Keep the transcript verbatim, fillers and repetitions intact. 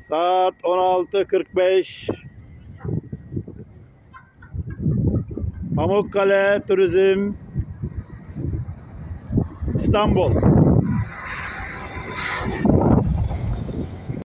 Saat on altı kırk beş. Pamukkale Turizm İstanbul.